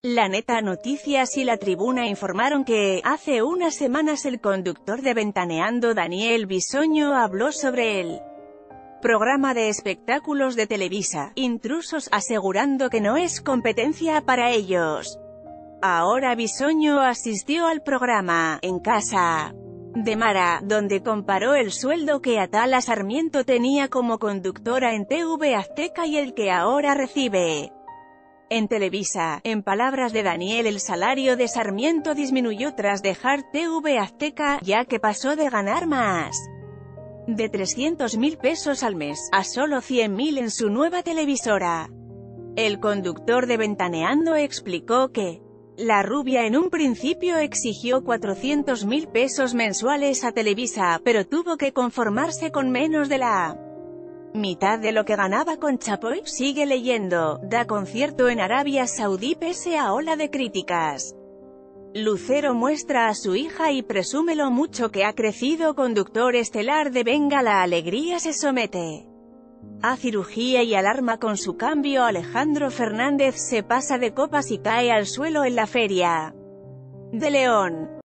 La Neta Noticias y La Tribuna informaron que, hace unas semanas el conductor de Ventaneando Daniel Bisoño habló sobre el programa de espectáculos de Televisa, Intrusos, asegurando que no es competencia para ellos. Ahora Bisoño asistió al programa, En Casa de Mara, donde comparó el sueldo que Atala Sarmiento tenía como conductora en TV Azteca y el que ahora recibe en Televisa. En palabras de Daniel, el salario de Sarmiento disminuyó tras dejar TV Azteca, ya que pasó de ganar más de 300.000 pesos al mes, a solo 100.000 en su nueva televisora. El conductor de Ventaneando explicó que la rubia en un principio exigió 400.000 pesos mensuales a Televisa, pero tuvo que conformarse con menos de la mitad de lo que ganaba con Chapoy. Sigue leyendo, da concierto en Arabia Saudí pese a ola de críticas. Lucero muestra a su hija y presume lo mucho que ha crecido. Conductor estelar de Venga la Alegría se somete a cirugía y alarma con su cambio. Alejandro Fernández se pasa de copas y cae al suelo en la Feria de León.